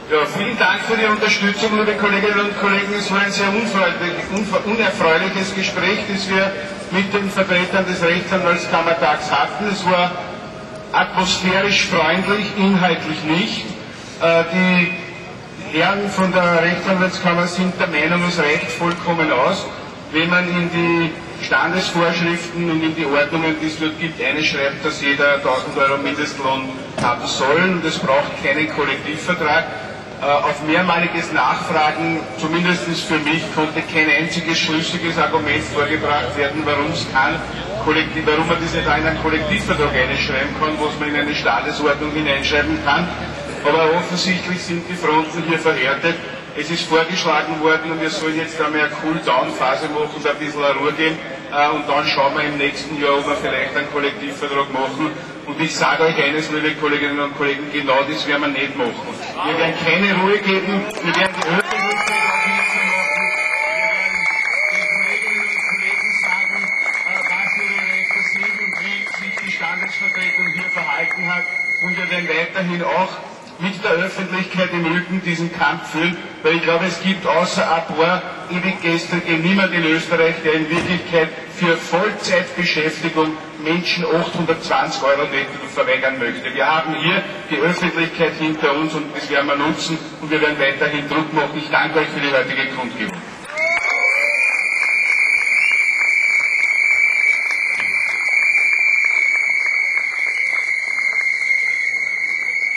Ja, vielen Dank für die Unterstützung, liebe Kolleginnen und Kollegen. Es war ein sehr unerfreuliches Gespräch, das wir mit den Vertretern des Rechtsanwaltskammertags hatten. Es war atmosphärisch freundlich, inhaltlich nicht. Die Herren von der Rechtsanwaltskammer sind der Meinung, es reicht vollkommen aus, wenn man in die Standesvorschriften und in die Ordnungen, die es dort gibt, einschreibt, dass jeder 1000 Euro Mindestlohn haben soll und es braucht keinen Kollektivvertrag. Auf mehrmaliges Nachfragen, zumindest für mich, konnte kein einziges schlüssiges Argument vorgebracht werden, warum man das nicht in einen Kollektivvertrag einschreiben kann, was man in eine Standesordnung hineinschreiben kann. Aber offensichtlich sind die Fronten hier verhärtet. Es ist vorgeschlagen worden und wir sollen jetzt einmal eine Cool-Down-Phase machen und ein bisschen Ruhe geben und dann schauen wir im nächsten Jahr, ob wir vielleicht einen Kollektivvertrag machen. Und ich sage euch eines, liebe Kolleginnen und Kollegen, genau das werden wir nicht machen. Wir werden keine Ruhe geben, wir werden die Öffentlichkeit auch nicht so machen, wir werden den Kolleginnen und Kollegen sagen, was ihre Rechte sind und wie sich die Standesvertretung hier verhalten hat. Und wir werden weiterhin auch mit der Öffentlichkeit im Rücken diesen Kampf führen, weil ich glaube, es gibt außer ein paar Ewiggestrige niemand in Österreich, der in Wirklichkeit für Vollzeitbeschäftigung Menschen 820 Euro netto verweigern möchte. Wir haben hier die Öffentlichkeit hinter uns und das werden wir nutzen und wir werden weiterhin Druck machen. Ich danke euch für die heutige Kundgebung.